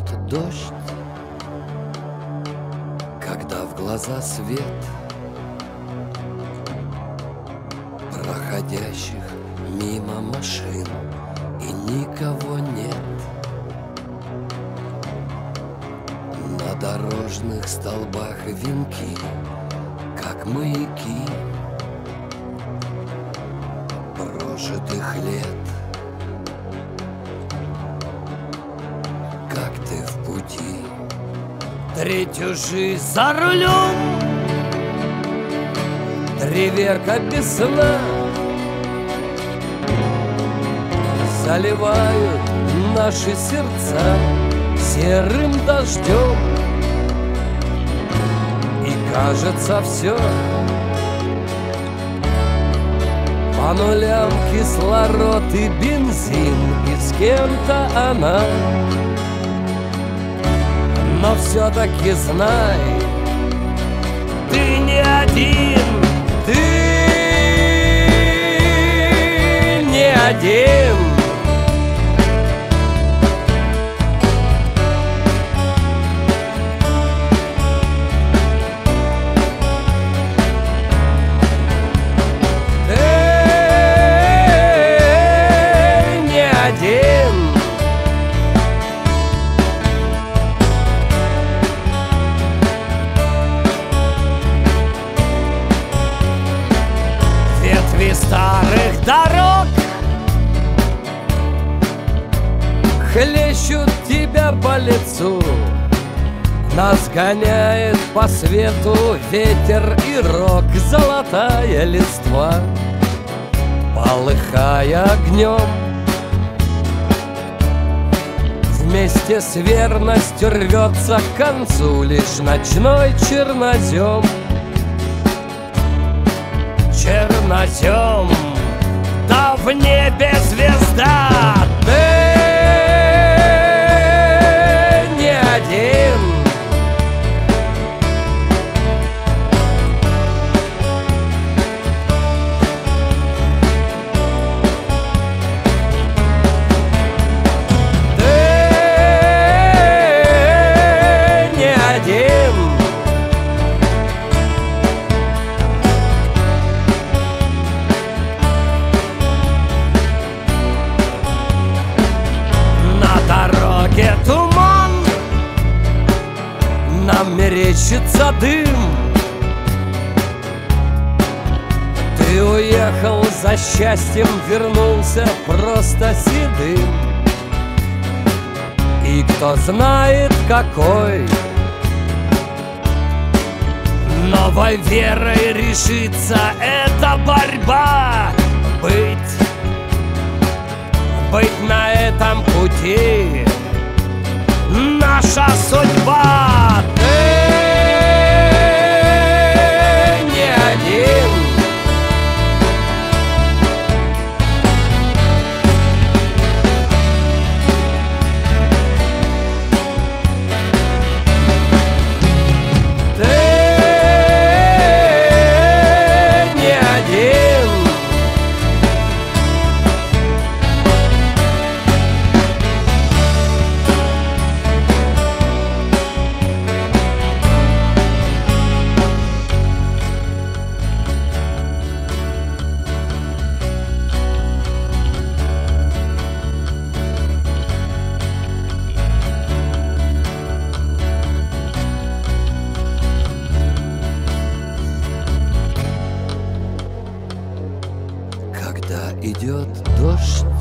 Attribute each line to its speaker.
Speaker 1: дождь, когда в глаза свет проходящих мимо машин, и никого нет. На дорожных столбах венки, как маяки прожитых лет. Как ты в пути, третью жизнь за рулем, треверка без сна заливают наши сердца серым дождем. И кажется все по нулям, кислород и бензин, и с кем-то она. Но все-таки знай, ты не один, ты не один. Старых дорог хлещут тебя по лицу, нас гоняет по свету ветер и рок, золотая листва, полыхая огнем. Вместе с верностью рвется к концу лишь ночной чернозем. Чернозем, да в небе звезда, ты не один. Ты не один. Туман, нам мерещится дым. Ты уехал за счастьем, вернулся просто седым. И кто знает какой новой верой решится эта борьба. Быть на этом пути наша судьба. Ты не один. Ты не один. Когда идет дождь,